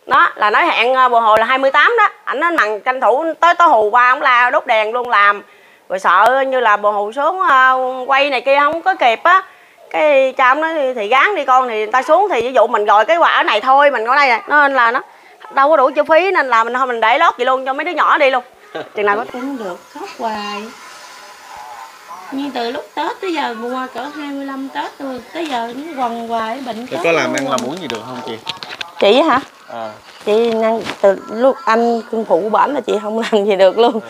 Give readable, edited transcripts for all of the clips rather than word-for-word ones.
Đó là nói hẹn bồ hồ là 28 đó. Ảnh nói mằng tranh thủ tới tối hù qua ông la đốt đèn luôn làm. Rồi sợ như là bồ hồ xuống quay này kia không có kịp á. Cái cha ông nói thì gán đi con, thì người ta xuống thì ví dụ mình gọi cái quà ở này thôi, mình ở đây này. Nên là nó đâu có đủ chi phí nên là mình để lót vậy luôn cho mấy đứa nhỏ đi luôn. Chừng nào có cũng được khóc hoài. Như từ lúc Tết tới giờ mua cỡ 25 Tết rồi, tới giờ nó quằn hoài bệnh. Có làm ăn làm uống gì được không chị? Chị hả? Chị năng từ lúc anh cưng phụ của ảnh là chị không làm gì được luôn.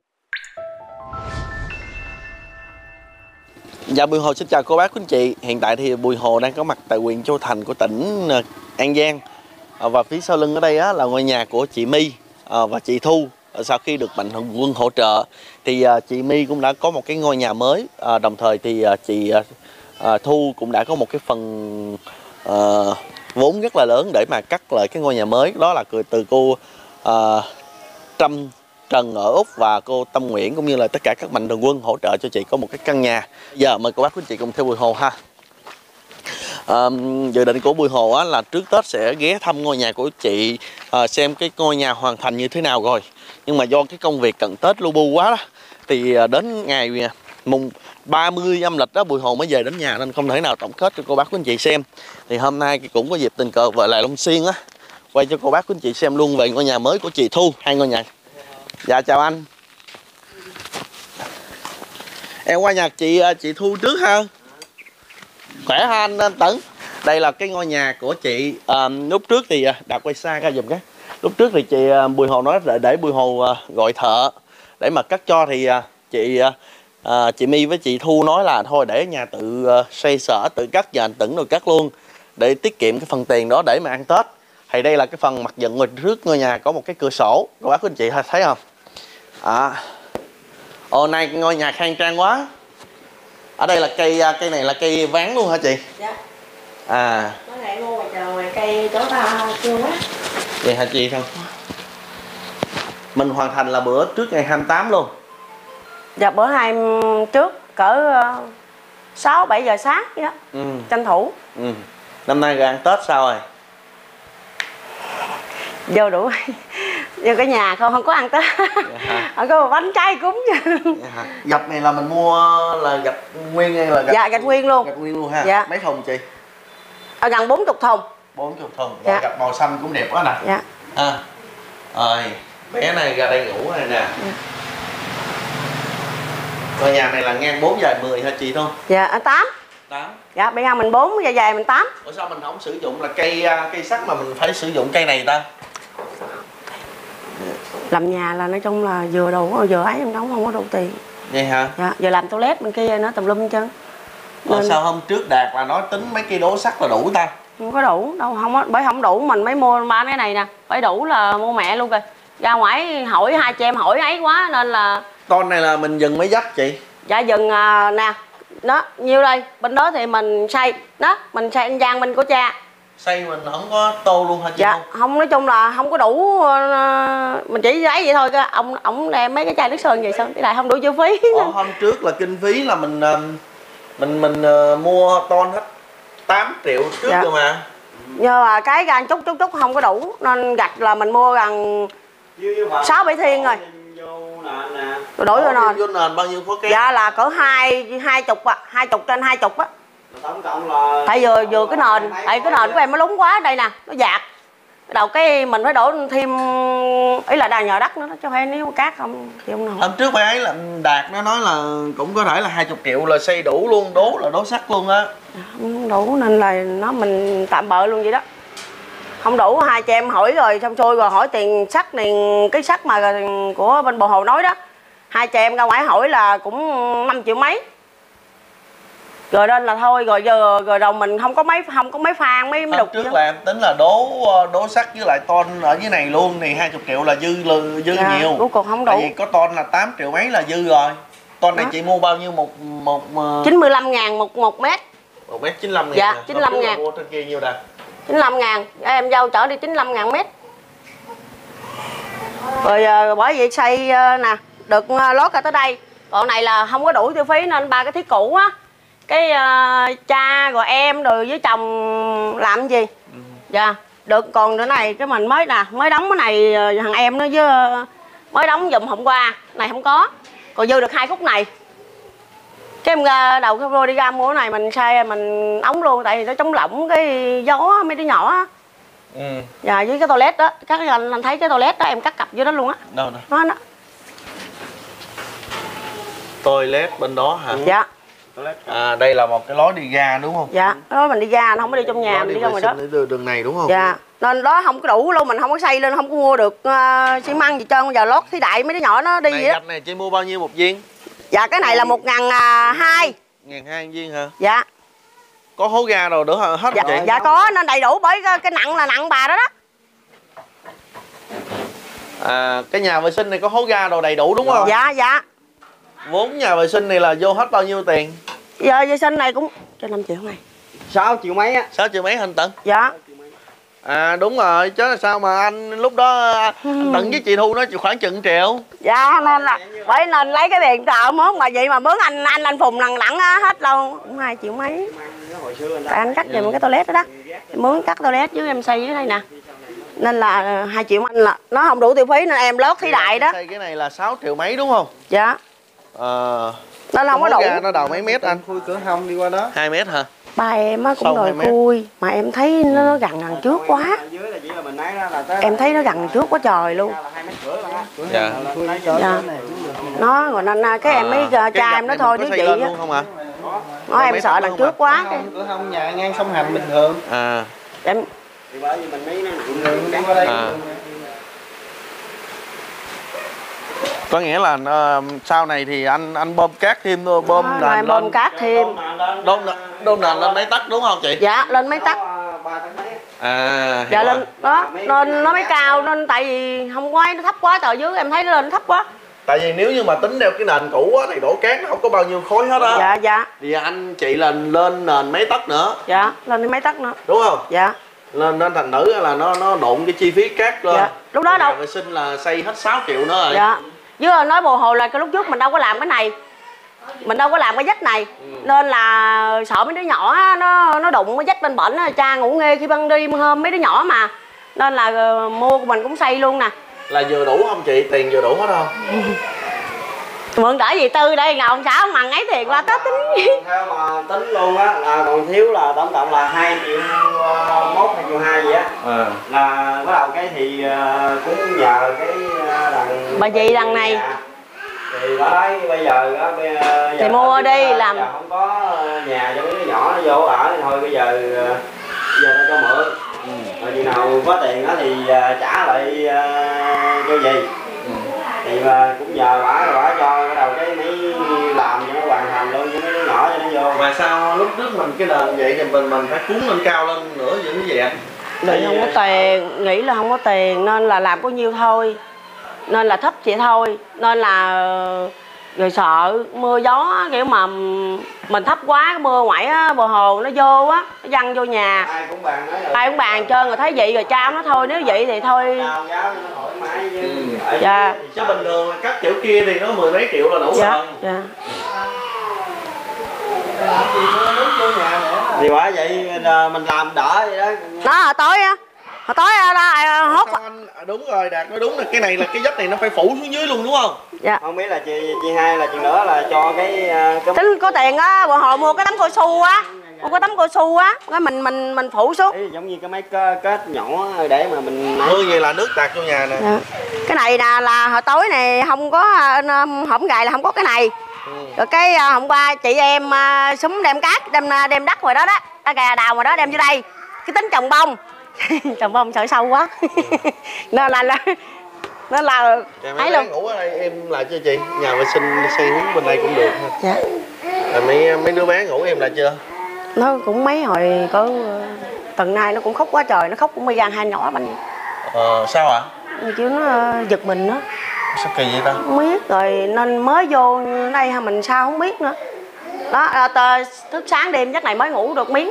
Dạ, Bùi Hồ xin chào cô bác quý anh chị. Hiện tại thì Bùi Hồ đang có mặt tại huyện Châu Thành của tỉnh An Giang. Và phía sau lưng ở đây là ngôi nhà của chị My và chị Thu. Sau khi được Mạnh Thường Quân hỗ trợ thì chị My cũng đã có một cái ngôi nhà mới. Đồng thời thì chị Thu cũng đã có một cái phần vốn rất là lớn để mà cắt lại cái ngôi nhà mới. Đó là từ cô Trâm Trần ở Úc và cô Tâm Nguyễn cũng như là tất cả các Mạnh Thường Quân hỗ trợ cho chị có một cái căn nhà. Giờ mời cô bác quý chị cùng theo Bùi Hồ ha. Dự định của Bùi Hồ là trước Tết sẽ ghé thăm ngôi nhà của chị, xem cái ngôi nhà hoàn thành như thế nào rồi. Nhưng mà do cái công việc cận Tết lu bu quá đó, thì đến ngày mùng 30 âm lịch đó Bùi Hồ mới về đến nhà nên không thể nào tổng kết cho cô bác quý anh chị xem. Thì hôm nay cũng có dịp tình cờ về lại Long Xuyên á, quay cho cô bác quý anh chị xem luôn về ngôi nhà mới của chị Thu, hai ngôi nhà. Dạ chào anh. Em qua nhà chị Thu trước ha. Khỏe ha anh Tấn. Đây là cái ngôi nhà của chị. Lúc trước thì Đạt quay xa ra dùm cái. Lúc trước thì chị Bùi Hồ nói để Bùi Hồ gọi thợ để mà cắt cho, thì chị My với chị Thu nói là thôi để nhà tự xây sở tự cắt, và anh Tấn rồi cắt luôn để tiết kiệm cái phần tiền đó để mà ăn Tết. Thì đây là cái phần mặt dựng ngoài trước ngôi nhà có một cái cửa sổ, các bác quý anh chị thấy không? Nay ngôi nhà khang trang quá. Ở đây là cây này là cây ván luôn hả chị? Dạ. Nó lại mua ngoài cây chỗ ta chưa quá. Vậy hả chị không? Mình hoàn thành là bữa trước ngày 28 luôn. Dạ bữa trước cỡ 6-7 giờ sáng vậy đó. Tranh thủ. Năm nay rồi ăn Tết sao rồi? Vô đủ. Vô cái nhà không có ăn Tết. Dạ. Có một bánh trái cúng chứ. Dạ. Gạch này là mình mua là gạch nguyên hay là gạch? Dạ gạch nguyên luôn. Gạch nguyên luôn ha. Dạ. Mấy thùng chị? Gần 40 thùng. 40 thùng. Dạ. Gạch màu xanh cũng đẹp quá nè. Dạ. Rồi bé này ra đây ngủ này nè. Ngôi nhà này là ngang 4 dài 10 hả chị không? Dạ 8. Dạ bây giờ mình 4 dài mình 8. Ủa sao mình không sử dụng là cây sắt mà mình phải sử dụng cây này ta? Làm nhà là nói chung là vừa đủ vừa ấy không có đủ tiền. Vậy hả? Dạ, giờ làm toilet bên kia nó tùm lum chân. Sao hôm trước Đạt là nói tính mấy cây đố sắt là đủ ta? Không có đủ đâu, bởi không đủ mình mới mua 3 cái này nè, phải đủ là mua mẹ luôn rồi. Ra ngoài hỏi hai chị em hỏi ấy quá nên là. Ton này là mình dừng mấy dách chị? Dạ dừng nè, đó nhiêu đây, bên đó thì mình xây, đó mình xây anh Giang bên của cha. Xây mình không có tô luôn hả chị? Dạ không, nói chung là không có đủ, mình chỉ giấy vậy thôi. Ông đem mấy cái chai nước sơn vậy sao đi lại không đủ chi phí. Hôm trước là kinh phí là mình mua ton hết 8 triệu trước rồi mà. Nhưng mà cái gan chút không có đủ nên gạch là mình mua gần 6-7 thiên rồi. Rồi đổi vô nền bao nhiêu khối kém? Dạ là cỡ 20 trên 20 á. Tại vừa cái nền, tại cái nền của em nó lúng quá đây nè, nó dạt. Đầu cái mình phải đổ thêm, ý là đàn nhờ đất nữa cho hay nếu cát không thì không nổi. Hôm trước bạn ấy là Đạt nó nói là cũng có thể là 20 triệu là xây đủ luôn, đố là đố sắt luôn á. Không đủ nên là mình tạm bợ luôn vậy đó. Không đủ hai chị em hỏi rồi xong xuôi rồi hỏi tiền sắt này, cái sắt mà của bên Bồ Hồ nói đó. Hai chị em ra ngoài hỏi là cũng 5 triệu mấy. Rồi nên là thôi rồi giờ rồi mình không có mấy phan mấy đục. Trước là em tính là đố sắt với lại ton ở dưới này luôn thì 20 triệu là dư nhiều. Cuối cùng không đủ. Tại vì có ton là 8 triệu mấy là dư rồi. Ton này chị mua bao nhiêu một 95.000 một mét. 1 mét 95.000. Dạ 95.000. Mua trên kia nhiêu nè? 95.000, em dâu chở đi 95.000 mét. Rồi bởi vậy xây nè, được lót ra tới đây. Còn này là không có đủ chi phí nên 3 cái thiết cũ á. Cái cha rồi em rồi với chồng làm cái gì? Dạ, được còn nữa này cái mình mới đóng cái này thằng em nó với mới đóng giùm hôm qua này không có, còn dư được 2 khúc này cái em ra đầu cái rô đi ra mua cái này mình sai mình ống luôn tại vì nó chống lỏng cái gió mấy đứa nhỏ á. Dạ với cái toilet đó các anh thấy cái toilet đó em cắt cặp vô đó luôn á. Đâu nè? Nó Toilet bên đó hả? dạ. À đây là một cái lối đi ra đúng không? Dạ đó mình đi ra, nó không có đi trong nhà, mình đi ra ngoài đó. Đường này đúng không? Dạ nên đó không có đủ luôn, mình không có xây lên, không có mua được xi măng gì trơn, giờ lót thí đại mấy đứa nhỏ nó đi vậy đó. Gạch này chị mua bao nhiêu một viên? Dạ cái này là 1.200. 1.200 viên hả? Dạ. Có hố ga rồi nữa hết Dạ, không chị? dạ có, nên đầy đủ bởi cái nặng là nặng bà đó đó. À cái nhà vệ sinh này có hố ga đồ đầy đủ đúng không? Dạ dạ. Vốn nhà vệ sinh này là vô hết bao nhiêu tiền? Giờ vệ sinh này cũng cho 5 triệu này. 6 triệu mấy á. 6 triệu mấy anh Tận? Dạ. À đúng rồi, chứ là sao mà anh lúc đó anh Tận với chị Thu nó khoảng chừng triệu. Dạ nên là bởi nên lấy cái tiền trợ mướn mà vậy mà mướn anh Phùng lần lẳng hết đâu cũng 2 triệu mấy. Tại anh cắt giùm cái toilet đó đó. Mướn cắt toilet với em xây dưới đây nè. Nên là 2 triệu anh là nó không đủ tiêu phí nên em lót thí đại đó. Xây cái này là 6 triệu mấy đúng không? Dạ. Nên không có đủ. Nó đầu mấy mét anh? Khui cửa hông đi qua đó. 2 mét hả? Ba em á cũng Sâu đòi 2 mét. khui mà em thấy nó gần trước quá. Dưới là chỉ là mình lấy đó là tới Em thấy nó gần trước quá trời luôn. 2 mét rưỡi luôn á. Dạ. Dạ. Nó rồi nên cái em mới cha em nó thôi đứa chị á. Luôn không hả? Nó em sợ đằng trước quá cái. Cửa hông nhà ngang sông Hành bình thường. À. Em Thì bởi vì mình mấy nó nặng đi qua đây. À. Có nghĩa là sau này thì anh bơm cát thêm thôi, bơm rồi nền em bơm lên. cát thêm. Đôn nền lên mấy tấc đúng không chị? Dạ lên mấy tấc. À. Dạ hiểu lên rồi. đó nên nó mới cao nên tại vì không quay nó thấp quá trời dưới em thấy nó lên thấp quá. Tại vì nếu như mà tính theo cái nền cũ á thì đổ cát nó không có bao nhiêu khối hết á. Dạ dạ. Thì anh chị là lên nền mấy tấc nữa. Dạ lên đến mấy tấc nữa. Đúng không? Dạ. Nên thành nữ là nó độn cái chi phí cát lên. Dạ. Lúc đó đâu. Nhà vệ sinh là xây hết 6 triệu nữa rồi. Dạ. Với nói bồ hồ là cái lúc trước mình đâu có làm cái này. Mình đâu có làm cái vách này. Nên là sợ mấy đứa nhỏ á, nó đụng cái vách bên bển á, cha ngủ nghe khi ban đêm hôm mấy đứa nhỏ mà. Nên là mua của mình cũng xây luôn nè. Là vừa đủ không chị? Tiền vừa đủ hết không? Mượn đỡ gì Tư đây ngồi sao mà ấy tiền qua Tết tính. Theo mà tính luôn á là còn thiếu là tổng cộng là 2 triệu 1, 2 triệu 2 vậy á. Là bắt đầu cái thì cũng nhờ cái đằng Bà dì đằng này. Thì đó đấy bây giờ á thì mua đi làm. Giờ không có nhà cho mấy đứa nhỏ nó vô ở thì thôi bây giờ nó cho mượn. Rồi khi nào có tiền á thì trả lại cho gì. Thì cũng nhờ bả cho cái đầu cái mấy làm cho nó hoàn thành luôn cho mấy đứa nhỏ cho nó vô. Mà sao lúc trước mình cái nền vậy thì mình phải cuốn lên cao lên nữa vậy như vậy anh? Định không có tiền, nghĩ là không có tiền nên là làm có nhiêu thôi. Nên là thấp vậy thôi. Nên là rồi sợ mưa gió kiểu mà mình thấp quá cái mưa ngoại á, bờ hồ nó vô á, nó văng vô nhà. Ai cũng bàn nói Ai cũng bàn trơn rồi thấy vậy rồi trao nó thôi, nếu vậy thì thôi. cao giáo nó thoải mái chứ. Dạ. Chứ bình thường các kiểu kia thì nó 10 mấy triệu là đủ Dạ. rồi. Dạ. Thì bởi vậy mình làm đỡ vậy đó. Nó hồi tối á. Hồi tối hốt. Đúng rồi, Đạt nói đúng là cái này là cái vách này nó phải phủ xuống dưới luôn đúng không? Dạ. Không biết là chị hai là chuyện nữa là cho cái Tính có tiền á, bữa hồi mua cái tấm cao su á. Mua cái tấm cao su á, cái mình phủ xuống. ý, giống như cái máy kết nhỏ để mà mình Mưa vậy là nước tạt vô nhà nè. Dạ. Cái này là hồi tối này không có hổng gài là không có cái này. Rồi cái hôm qua chị em súng đem cát đem đất ngoài đó đó, gà đào ngoài đó đem vô đây. Cái tính trồng bông. Trồng bông sợ sâu quá. nên là Mấy bé ngủ ở đây em lại cho chị. Nhà vệ sinh xây hướng bên đây cũng được ha. Dạ. Rồi mấy đứa bé ngủ em lại chưa? Nó cũng mấy hồi có tuần nay nó cũng khóc quá trời, nó khóc cũng bây giờ hai nhỏ bánh. Sao ạ? Chứ nó giật mình đó. Sao kỳ vậy ta? Không biết rồi nên mới vô đây ha mình sao không biết nữa. Đó thức sáng đêm chắc này mới ngủ được miếng.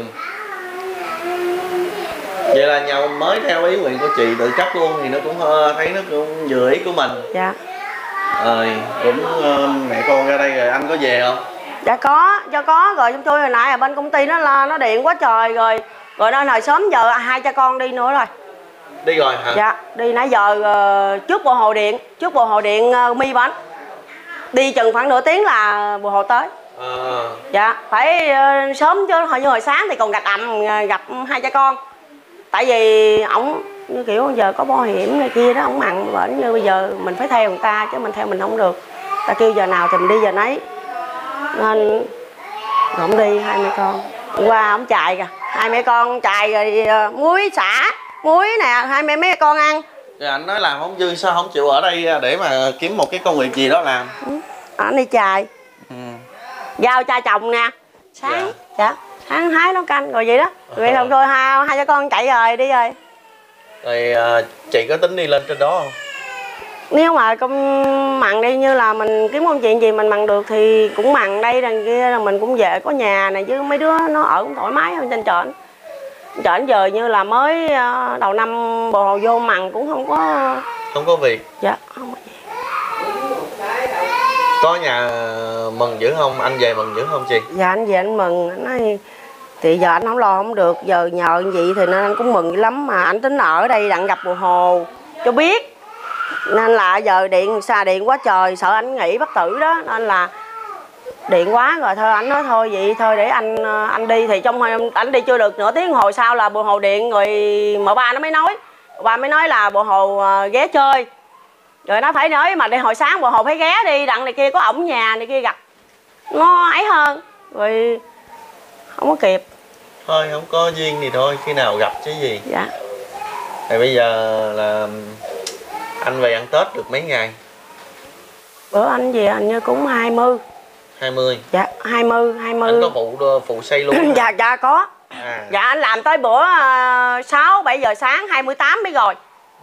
Vậy là nhà mới theo ý nguyện của chị tự cắt luôn thì nó cũng thấy nó cũng vừa ý của mình. Dạ. Rồi cũng mẹ con ra đây rồi anh có về không? Dạ có rồi trong tôi hồi nãy ở bên công ty nó điện quá trời rồi Rồi đó hồi sớm giờ hai cha con đi nữa rồi. Đi rồi hả? Dạ, đi nãy giờ trước bộ hồ điện mi bánh. Đi chừng khoảng nửa tiếng là bộ hồ tới. Dạ, phải sớm chứ hồi sáng thì còn gặp hai cha con. Tại vì ổng như kiểu giờ có bảo hiểm này kia đó, ổng mặn bệnh như bây giờ mình phải theo người ta chứ mình theo mình không được. Ta kêu giờ nào thì mình đi giờ nấy. Nên ổng đi hai mẹ con. Hôm qua ổng chạy kìa, hai mẹ con chạy rồi muối xả, muối nè, hai mấy con ăn. Rồi anh nói làm không dư sao không chịu ở đây để mà kiếm một cái công việc gì đó làm? Anh đi chài. Giao cha chồng nè. Sáng, dạ, sáng hái nấu canh rồi vậy đó. Vậy xong rồi hai cha con chạy rồi đi rồi. Rồi chị có tính đi lên trên đó không? Nếu mà công mặn đi như là mình kiếm công chuyện gì mình mặn được thì cũng mặn đây đằng kia là mình cũng về có nhà này chứ mấy đứa nó ở cũng thoải mái hơn trên trển. Trển giờ như là mới đầu năm bồ hồ vô mặn cũng không có việc. Dạ, không có gì. Có nhà mừng dữ không? Anh về mừng dữ không chị? Dạ anh về anh mừng, anh nói thì giờ anh không lo không được, giờ nhờ vậy thì nên anh cũng mừng lắm mà anh tính ở đây đặng gặp bồ hồ cho biết. Nên là giờ xa điện quá trời, sợ anh nghỉ bất tử đó nên là điện quá rồi thôi anh nói thôi vậy thôi để anh đi thì trong anh đi chưa được nửa tiếng hồi sau là bồ hồ điện rồi mợ ba nó mới nói. Ba mới nói là bồ hồ ghé chơi. Rồi nó phải nói mà đi hồi sáng bồ hồ phải ghé đi đặng này kia có ổng nhà này kia gặp nó ấy hơn rồi không có kịp. Thôi không có duyên thì thôi, khi nào gặp chứ gì. Dạ. Thì bây giờ là anh về ăn Tết được mấy ngày? Bữa anh về anh như cũng 20. 20? Dạ 20. Anh có phụ xây luôn? Dạ có. Dạ anh làm tới bữa 6-7 giờ sáng 28 mới rồi.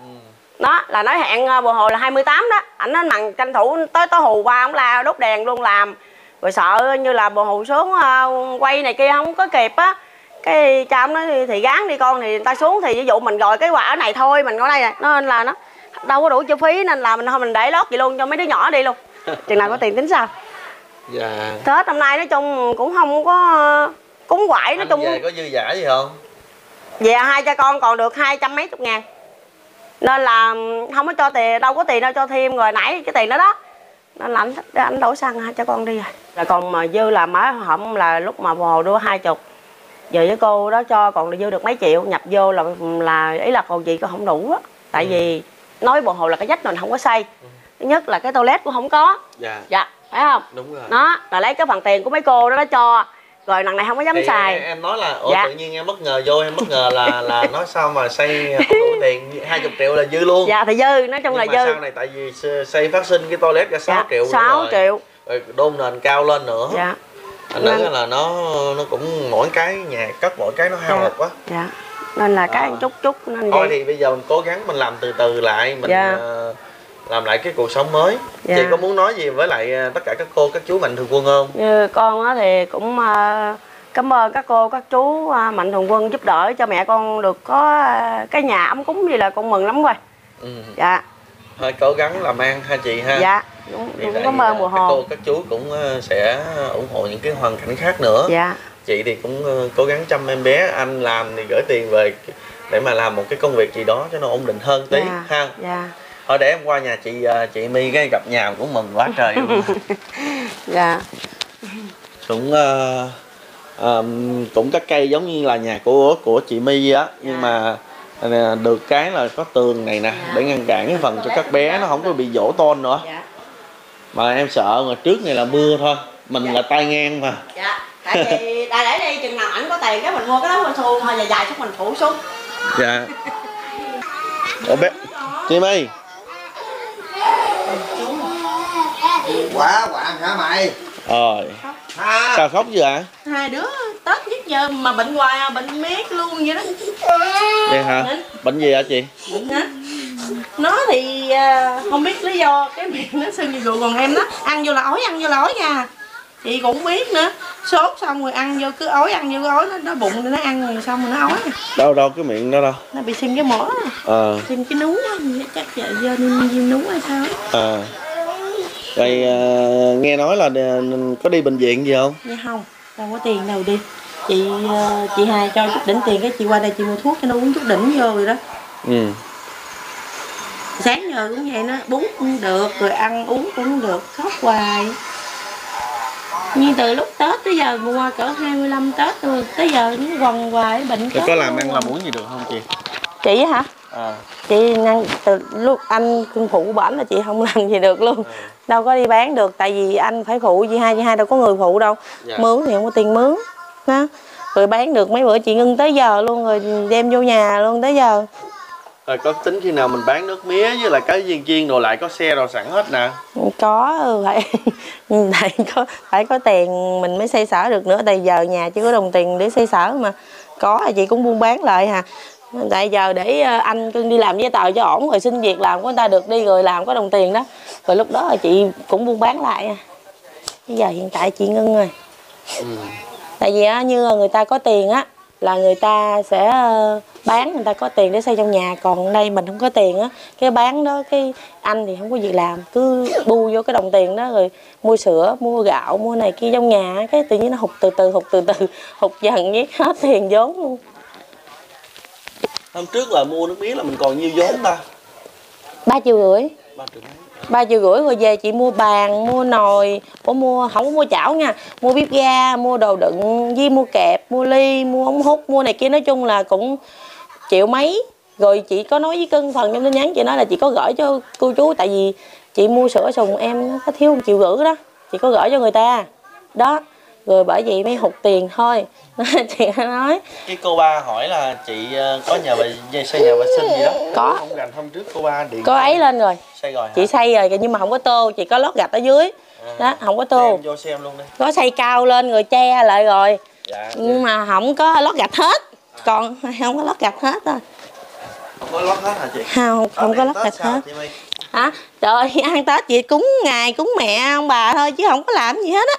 Đó là nói hẹn bồ hồ là 28 đó. Anh nói mặn tranh thủ tới hù qua ông la đốt đèn luôn làm. Rồi sợ như là bồ hồ xuống quay này kia không có kịp á. Cái cha ông nói thì gán đi con, thì người ta xuống thì ví dụ mình gọi cái quả này thôi mình ở đây này. Nên là nó đâu có đủ chi phí nên là mình để lót vậy luôn cho mấy đứa nhỏ đi luôn. Chừng nào có tiền tính sao. Dạ. Tết năm nay nói chung cũng không có cúng quậy nói chung. Về có dư dả gì không? Về hai cha con còn được 200 mấy chục ngàn. Nên là không có cho tiền, đâu có tiền đâu cho thêm rồi nãy cái tiền đó đó. Nên là anh đổ xăng hai cha con đi rồi. Là còn mà dư là má hổng là lúc mà bồ hồ đưa 20. Giờ với cô đó cho còn dư được mấy triệu nhập vô là ý là còn gì có không đủ á. Tại vì nói bồ hồ là cái vách mình không có xây. Thứ nhất là cái toilet cũng không có. Dạ, phải không? Đúng rồi. Nó là lấy cái phần tiền của mấy cô đó nó cho. Rồi lần này không có dám xài. Em nói là tự nhiên em bất ngờ vô, em bất ngờ là nói sao mà xây không đủ tiền, 20 triệu là dư luôn. Dạ thì dư, nói chung nhưng là mà dư. sau này tại vì xây phát sinh cái toilet ra 6 triệu. 6 triệu. Rồi đôn nền cao lên nữa. Dạ. Anh nói là nó cũng mỗi cái nhà cất mỗi cái nó hao hụt quá. Dạ. Nên là cái chút nên thôi thì bây giờ mình cố gắng mình làm từ từ lại, mình làm lại cái cuộc sống mới. Chị có muốn nói gì với lại tất cả các cô các chú mạnh thường quân không? Như con thì cũng cảm ơn các cô các chú mạnh thường quân giúp đỡ cho mẹ con được có cái nhà ấm cúng gì là con mừng lắm rồi. Dạ. Thôi cố gắng làm ăn ha chị ha. Dạ. Đúng cảm ơn bồ hồ. Các cô các chú cũng sẽ ủng hộ những cái hoàn cảnh khác nữa. Dạ. Chị thì cũng cố gắng chăm em bé, anh làm thì gửi tiền về để mà làm một cái công việc gì đó cho nó ổn định hơn tí ha. Dạ. Thôi để em qua nhà chị My cái gặp nhà cũng mừng quá trời luôn. Dạ. Cũng các cây giống như là nhà của chị My á, nhưng mà được cái là có tường này nè để ngăn cản cái phần cho các bé nó không có bị dỗ tôn nữa. Mà em sợ mà trước này là mưa thôi, mình là tay ngang mà. Dạ. Tại vì để đi chừng nào ảnh có tiền cái mình mua cái đó mình thu thôi dài chút mình phủ xuống. Dạ. Ủa bé chị My Quả hả mày? Sao khóc vậy ạ? Hai đứa Tết nhất giờ mà bệnh hoài, bệnh miết luôn vậy đó. Vậy hả? Bệnh gì hả chị? Bệnh hả? Nó thì không biết lý do cái miệng nó sưng như rượu, còn em nó ăn vô là ói nha. Chị cũng biết nữa. Sốt xong rồi ăn vô cứ ói, nó bụng nó ăn rồi xong rồi nó ói. Đâu cái miệng đó đâu? Nó bị sưng cái mỏ. Sưng cái nú á, chắc giờ nên nú hay sao á. Vậy nghe nói là có đi bệnh viện gì không? Dạ không, đâu có tiền đâu đi. chị Hai cho chút đỉnh tiền, cái chị qua đây chị mua thuốc cho nó uống chút đỉnh vô rồi đó. Sáng giờ cũng vậy, nó bún cũng được, rồi ăn uống cũng được, khóc hoài. Nhưng từ lúc Tết tới giờ mua cỡ 25 Tết rồi, tới giờ nó quằn hoài bệnh. Có làm ăn làm uống gì được không chị? Chị hả? Chị từ lúc anh cưng phụ bển là chị không làm gì được luôn. Đâu có đi bán được, tại vì anh phải phụ chị Hai đâu có người phụ đâu. Mướn thì không có tiền mướn đó. Rồi bán được mấy bữa chị ngưng tới giờ luôn, rồi đem vô nhà luôn tới giờ. Rồi có tính khi nào mình bán nước mía với lại cái viên chiên đồ lại, có xe đồ sẵn hết nè? Có, phải có tiền mình mới xoay sở được nữa, tại giờ nhà chưa có đồng tiền để xoay sở mà. Có thì chị cũng buôn bán lại hà. Tại giờ để anh cưng đi làm giấy tờ cho ổn, rồi xin việc làm của người ta được đi, rồi làm có đồng tiền đó. Rồi lúc đó là chị cũng buôn bán lại. Bây giờ hiện tại chị ngưng rồi. Tại vì như người ta có tiền á là người ta sẽ bán, người ta có tiền để xây trong nhà. Còn đây mình không có tiền á, cái bán đó cái anh thì không có việc làm, cứ bu vô cái đồng tiền đó rồi mua sữa, mua gạo, mua này kia trong nhà, cái tự nhiên nó hụt từ từ hụt dần với hết tiền vốn luôn. Hôm trước là mua nước mía là mình còn nhiêu vốn ta? 3,5 triệu. 3,5 triệu rồi về chị mua bàn, mua nồi, mua không có mua chảo nha, mua bếp ga, mua đồ đựng, với mua kẹp, mua ly, mua ống hút, mua này kia, nói chung là cũng triệu mấy. Rồi chị có nói với Cưng phần trong tin nhắn, chị nói là chị có gửi cho cô chú, tại vì chị mua sữa sùng em nó có thiếu 1,5 triệu đó, chị có gửi cho người ta đó, rồi bởi vậy mới hụt tiền thôi. Chị nói cái cô ba hỏi là chị có xây nhà vệ sinh gì đó, có không gành hôm trước cô ba điện có ấy lên rồi, xây rồi hả? Chị xây rồi nhưng mà không có tô, chị có lót gạch ở dưới đó, không có tô. Em vô xem luôn đi. Có xây cao lên rồi che lại rồi, dạ, nhưng mà không có lót gạch hết, còn không có lót gạch hết rồi. Không có lót hết hả chị? Không có lót gạch hết. Hả? Trời ơi, ăn Tết chị cúng ngày cúng mẹ ông bà thôi chứ không có làm gì hết á.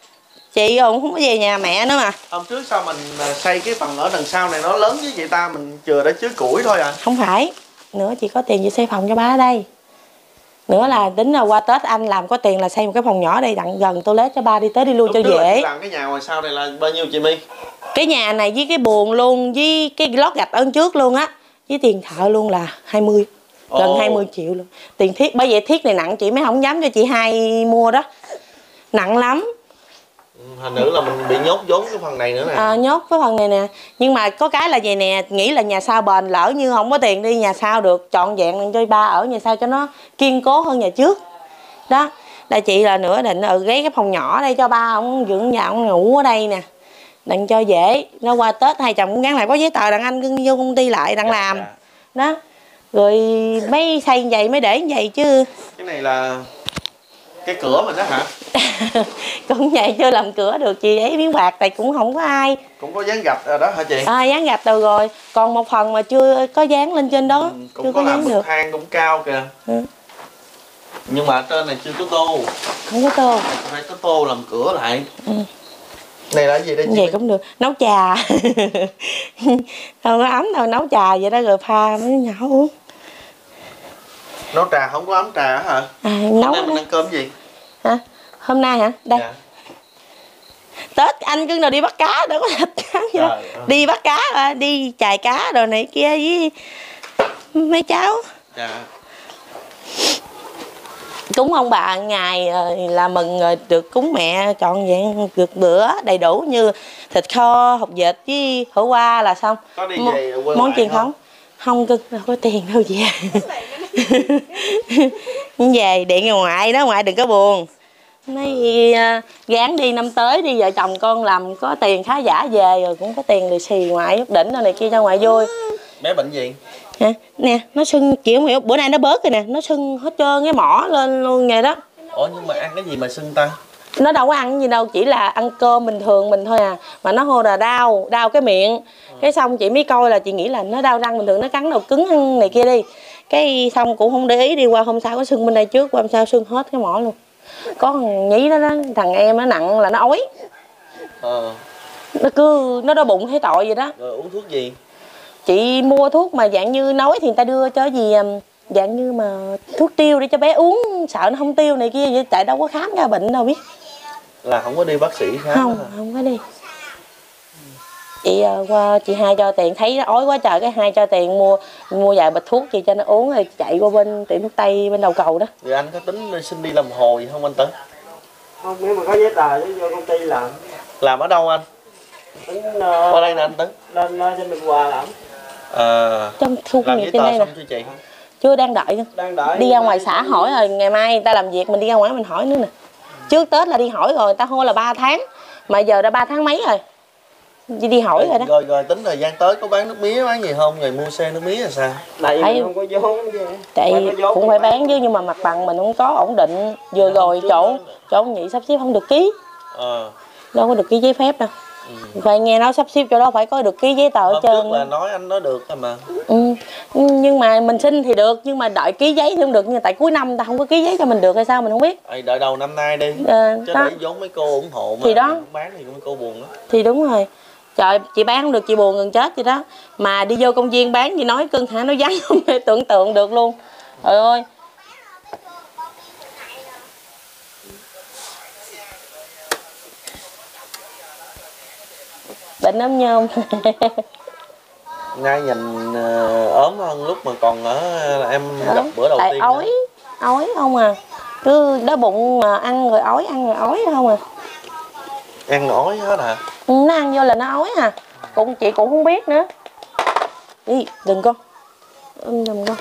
Chị cũng không có về nhà mẹ nữa mà. Hôm trước sao mình xây cái phần ở đằng sau này nó lớn với vậy ta, mình chừa để chứa củi thôi à? Không phải, nữa chị có tiền chị xây phòng cho ba ở đây. Nữa là tính là qua Tết anh làm có tiền là xây một cái phòng nhỏ đây đặng gần toilet cho ba đi tới đi lui cho dễ. Làm cái nhà ngoài sau này là bao nhiêu chị My? Cái nhà này với cái buồng luôn, với cái lót gạch ở trước luôn á, với tiền thợ luôn là 20, gần 20 triệu luôn. Tiền thiết, bởi vậy thiết này nặng chị mới không dám cho chị Hai mua đó, nặng lắm. Thành nữ là mình bị nhốt vốn cái phần này nữa nè. Nhốt cái phần này nè. Nhưng mà có cái là vậy nè, nghĩ là nhà sau bền, lỡ như không có tiền đi nhà sau được, trọn vẹn cho ba ở nhà sau cho nó kiên cố hơn nhà trước đó. Là chị là nữa định ghé cái phòng nhỏ đây cho ba ông dưỡng nhà, ông ngủ ở đây nè, đặng cho dễ. Nó qua Tết hai chồng cũng gắn lại có giấy tờ đặng anh cứ vô công ty lại đặng làm đó. Rồi mấy xây như vậy mới để như vậy chứ. Cái này là cái cửa mình đó hả? Cũng vậy chứ làm cửa được chị, ấy miếng bạc tại cũng không có ai. Cũng có dán gạch rồi đó hả chị? Dán gạch rồi, còn một phần mà chưa có dán lên trên đó. Cũng chưa có làm dán bậc thang cũng cao kìa. Nhưng mà ở trên này chưa có tô. Không có tô. Phải có tô làm cửa lại. Này là gì đây chị? Vậy cũng được, nấu trà. Không có ấm đâu, nấu trà vậy đó rồi pha mới nhỏ uống. Nấu trà không có ấm trà hả? Nấu. Hôm nay mình ăn cơm gì? Hả? Hôm nay hả? Đây. Dạ. Tết anh cứ nào đi bắt cá, đâu có thịt cá gì đâu. Đi bắt cá, đi chài cá rồi này kia với mấy cháu. Dạ. Cúng ông bà ngày là mừng rồi, được cúng mẹ trọn vẹn được bữa đầy đủ như thịt kho, hột vịt với hổ qua là xong. Có đi về quê món truyền thống. Không Cưng, đâu có tiền đâu về. Về điện ngoại đó, ngoại đừng có buồn. Nói gán đi năm tới đi vợ chồng con làm có tiền khá giả về rồi cũng có tiền lì xì ngoại giúp đỉnh rồi này kia cho ngoại vui. Bé bệnh gì? Nè, nó sưng kiểu hiểu bữa nay nó bớt rồi nè, nó sưng hết trơn cái mỏ lên luôn vậy đó. Ủa nhưng mà ăn cái gì mà sưng ta? Nó đâu có ăn gì đâu, chỉ là ăn cơm bình thường mình thôi à. Mà nó hô là đau cái miệng. Cái xong chị mới coi là chị nghĩ là nó đau răng bình thường, nó cắn đầu cứng này kia đi. Cái xong cũng không để ý, đi qua hôm sau có sưng bên đây trước, qua hôm sau sưng hết cái mỏ luôn. Có thằng nhí đó, thằng em nó nặng là nó ói. Nó đau bụng thấy tội vậy đó. Rồi uống thuốc gì? Chị mua thuốc mà dạng như nói thì người ta đưa cho gì dạng như mà thuốc tiêu để cho bé uống, sợ nó không tiêu này kia vậy, tại đâu có khám ra bệnh đâu biết. Là không có đi bác sĩ khám? Không có đi. Chị hai cho tiền, thấy nó ói quá trời, cái hai cho tiền mua vài bịch thuốc chị cho nó uống, rồi chạy qua bên tiệm thuốc tây bên đầu cầu đó. Rồi anh có tính xin đi làm hồ gì không anh Tấn? Không, nếu mà có giấy tờ chứ vô công ty làm. Làm ở đâu anh? Tính Qua đây nè anh Tấn. lên trên Bình Hòa làm. Trong khu Làm công giấy nghiệp trên tờ đây nè. xong chưa chị? Chưa, đang đợi. Đang đợi. Đi ra ngoài xã hỏi rồi, ngày mai người ta làm việc mình đi ra ngoài mình hỏi nữa nè. Trước Tết là đi hỏi rồi, người ta hô là 3 tháng. Mà giờ đã 3 tháng mấy rồi. Đi hỏi rồi đó. Rồi tính thời gian tới có bán nước mía bán gì không? Rồi mua xe nước mía là sao? Tại mình không có vốn chứ. Tại cũng phải bán chứ, nhưng mà mặt bằng mình không có ổn định. Vừa rồi chỗ nhị sắp xếp không được ký. Đâu có được ký giấy phép đâu. Phải nghe nói sắp xếp chỗ đó phải có được ký giấy tờ ở trên. Trước là nói anh nói được mà. Nhưng mà mình xin thì được, nhưng mà đợi ký giấy thì không được, nhưng tại cuối năm ta không có ký giấy cho mình được hay sao mình không biết. Đợi đầu năm nay đi. Chứ đó. để vốn mấy cô ủng hộ mà thì đó không bán thì mấy cô buồn đó. Thì đúng rồi. Trời, chị bán không được chị buồn gần chết vậy đó. Mà đi vô công viên bán gì nói cưng hả, nó vắng không thể tưởng tượng được luôn. Trời ơi. Bệnh ốm nhôm. Ngay nhìn ốm hơn lúc mà còn ở em gặp bữa đầu tại tiên. Ói không à. Cứ đói bụng mà ăn rồi ói không à. Ăn ói hết hả? Nó ăn vô là nó ói à. Chị cũng không biết nữa. Đi, đừng con. Đừng con.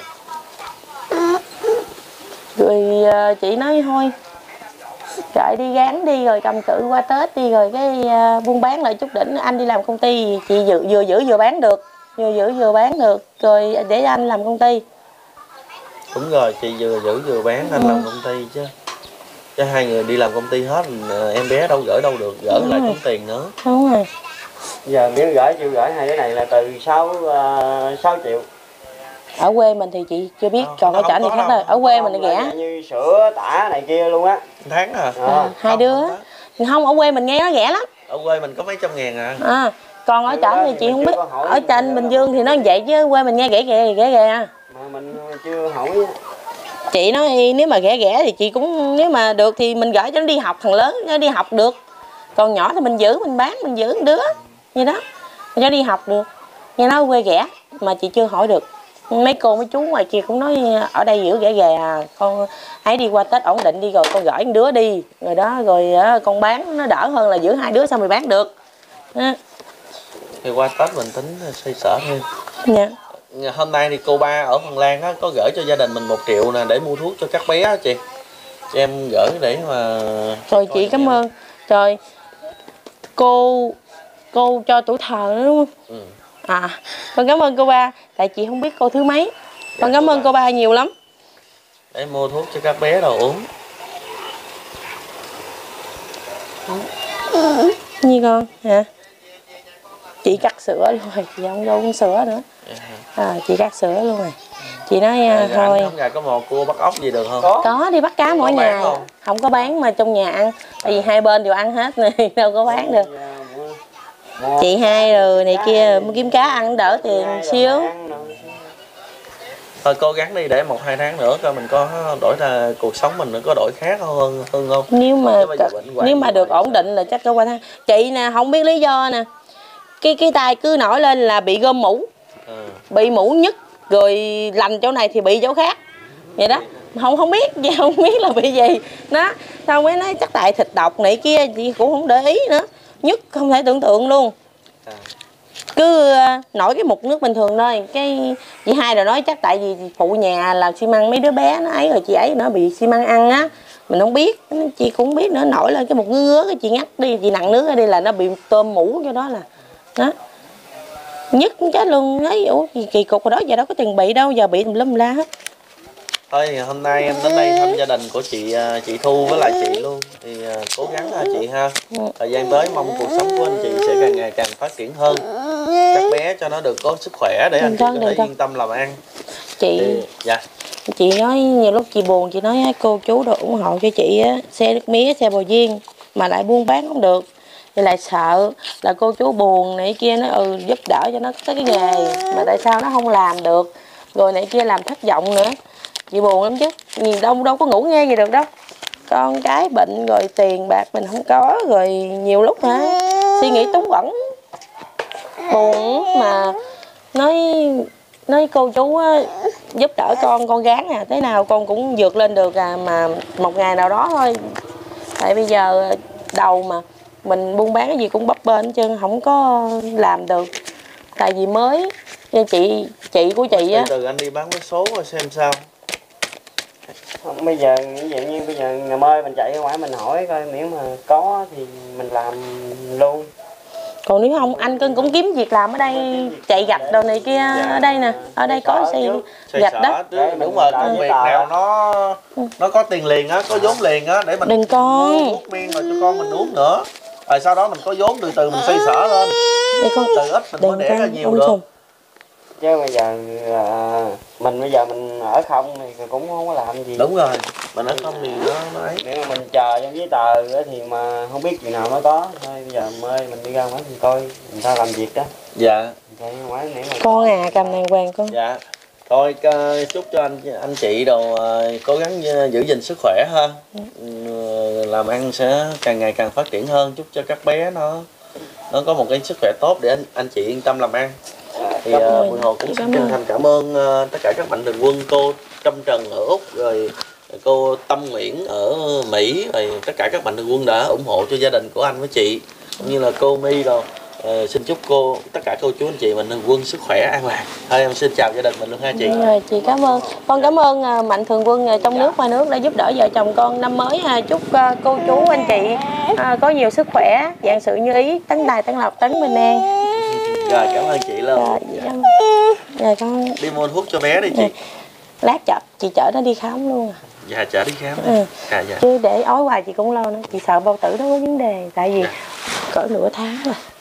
Rồi chị nói thôi. Trời đi gán đi rồi cầm cự qua Tết đi rồi cái buôn bán lại chút đỉnh. Anh đi làm công ty chị vừa giữ vừa bán được. Vừa bán được. Rồi để anh làm công ty. Đúng rồi, chị vừa giữ vừa bán, anh làm công ty chứ. Chứ hai người đi làm công ty hết, em bé đâu gửi đâu được, gửi lại tốn tiền nữa. Đúng rồi. Giờ miễn gửi chưa gửi hai cái này là từ 6 triệu. Ở quê mình thì chị chưa biết, còn ở chợ thì khác thôi. Ở quê mình là rẻ. Như sữa, tả này kia luôn á. Tháng hả? Hai đứa. Không, ở quê mình nghe nó rẻ lắm. Ở quê mình có mấy trăm ngàn à. Còn ở chợ thì chị không biết. Ở trên Bình Dương thì nó vậy chứ quê mình nghe rẻ. Mà mình chưa hỏi. Chị nói nếu mà rẻ thì chị cũng, nếu mà được thì mình gửi cho nó đi học, thằng lớn nó đi học được. Còn nhỏ thì mình giữ, mình bán, mình giữ một đứa như đó cho nó đi học được. Nghe nói quê rẻ mà chị chưa hỏi được. Mấy cô mấy chú ngoài kia cũng nói ở đây giữ rẻ à, con hãy đi qua Tết ổn định đi rồi con gửi một đứa đi rồi đó, rồi con bán nó đỡ hơn là giữ hai đứa sao mày bán được. Thì qua Tết mình tính xoay sở thêm. Dạ. Hôm nay thì cô ba ở Phần Lan á có gửi cho gia đình mình 1 triệu nè để mua thuốc cho các bé á chị. Cho em gửi để mà. Rồi chị cảm ơn. Trời, cô cho tuổi thờ nữa đúng không? Con cảm ơn cô ba, tại chị không biết cô thứ mấy. Con cảm ơn cô ba nhiều lắm. Để mua thuốc cho các bé đồ uống. Như con hả? Chị cắt sữa luôn rồi, chị không vô uống sữa nữa. Chị cắt sữa luôn rồi. Chị nói thôi. Trong nhà có mò cua bắt ốc gì được không? Có, đi bắt cá mỗi ngày. Không có bán mà trong nhà ăn. Tại vì hai bên đều ăn hết nên đâu có bán được. Chị hai rồi này kia kiếm cá ăn đỡ tiền xíu. Thôi cố gắng đi để 1-2 tháng nữa coi mình có đổi ra cuộc sống mình có đổi khác hơn không. Nếu mà được ổn định là chắc có qua tháng. Chị nè không biết lý do nè. Cái tay cứ nổi lên là bị gom mũ. Bị mũ nhức rồi lành chỗ này thì bị chỗ khác. Vậy đó. Không biết là bị gì. Đó, xong mới nói chắc tại thịt độc này kia chị cũng không để ý nữa. Nhức không thể tưởng tượng luôn. Cứ nổi cái mụn nước bình thường thôi. Cái chị hai rồi nói chắc tại vì phụ nhà làm xi măng mấy đứa bé nó ấy rồi chị ấy nó bị xi măng ăn á. Mình không biết, chị cũng không biết nữa, nổi lên cái một ngứa cái chị ngắt đi, chị nặng nước ở đây là nó bị tôm mũ cho đó là. Đó. Nhức chết luôn, ấy kỳ cục rồi đó, giờ đâu có từng bị đâu, giờ bị tùm lum la hết. Thôi hôm nay em đến đây thăm gia đình của chị Thu với lại chị luôn. Thì cố gắng ha chị ha. Thời gian tới mong cuộc sống của anh chị sẽ càng ngày càng phát triển hơn. Các bé cho nó được có sức khỏe để anh chị có thể yên tâm làm ăn. Chị nói nhiều lúc chị buồn, chị nói cô chú đồ ủng hộ cho chị á, xe nước mía, xe bò viên mà lại buôn bán không được. Thì lại sợ là cô chú buồn này kia nó giúp đỡ cho nó tới cái nghề mà tại sao nó không làm được. Rồi này kia làm thất vọng nữa. Chị buồn lắm chứ, nhìn đâu có ngủ nghe gì được đâu. Con cái bệnh rồi tiền bạc mình không có, rồi nhiều lúc hả suy nghĩ túng quẫn. buồn mà nói cô chú á, giúp đỡ con gán à, thế nào con cũng vượt lên được à, mà một ngày nào đó thôi. Tại bây giờ đầu mà mình buôn bán cái gì cũng bấp bênh chứ không có làm được. Tại vì mới như chị của chị á. Từ anh đi bán vé số rồi xem sao. Không, bây giờ như vậy, như bây giờ ngày mai mình chạy ra ngoài mình hỏi coi, miễn mà có thì mình làm luôn. Còn nếu không anh cưng cũng kiếm việc làm ở đây, chạy gạch đồ này kia. Ở đây nè, ở đây có xe gạch đó. Đúng rồi, công việc nào nó có tiền liền á, có vốn liền á, để mình đừng con uống miên rồi cho con mình uống nữa. Rồi sau đó mình có vốn từ từ mình xoay sở lên. Để con từ ít mình mới đẻ ra nhiều được. Chứ bây giờ mình ở không thì cũng không có làm gì. Đúng rồi, mình ở không thì nó ấy. Nếu mà mình chờ trong giấy tờ thì mà không biết chuyện nào nó có thôi. Bây giờ mời mình đi ra ngoài mình coi người ta làm việc đó. Dạ. Con à, cầm đàng hoàng con. Dạ. Thôi chúc cho anh chị đồ cố gắng giữ gìn sức khỏe ha. Làm ăn sẽ càng ngày càng phát triển hơn. Chúc cho các bé nó có một cái sức khỏe tốt để anh chị yên tâm làm ăn. Thì Bùi Hồ cũng xin chân thành cảm ơn tất cả các mạnh thường quân, cô Trâm Trần ở Úc, rồi cô Tâm Nguyễn ở Mỹ, rồi tất cả các mạnh thường quân đã ủng hộ cho gia đình của anh với chị, cũng như là cô My rồi. Xin chúc tất cả cô chú anh chị mạnh thường quân sức khỏe an lạc. Thôi em xin chào gia đình mình luôn ha chị. Rồi chị cảm ơn. Con cảm ơn mạnh thường quân trong nước ngoài nước đã giúp đỡ vợ chồng con năm mới. Chúc cô chú anh chị có nhiều sức khỏe, vạn sự như ý, tấn tài tấn lộc, tấn bình an. Rồi cảm ơn chị luôn. Rồi con đi mua thuốc cho bé đi chị. Lát chị chở nó đi khám luôn. Dạ chở đi khám. Chứ để ói hoài chị cũng lo nữa. Chị sợ bao tử nó có vấn đề. Tại vì cỡ nửa tháng rồi.